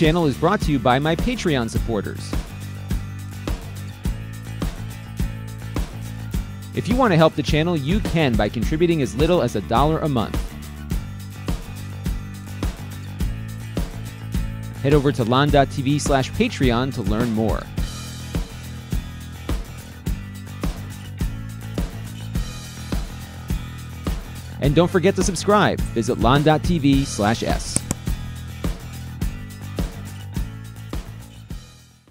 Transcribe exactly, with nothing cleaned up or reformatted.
channel is brought to you by my Patreon supporters. If you want to help the channel, you can by contributing as little as a dollar a month. Head over to lon.tv slash Patreon to learn more. And don't forget to subscribe. Visit lon.tv slash S.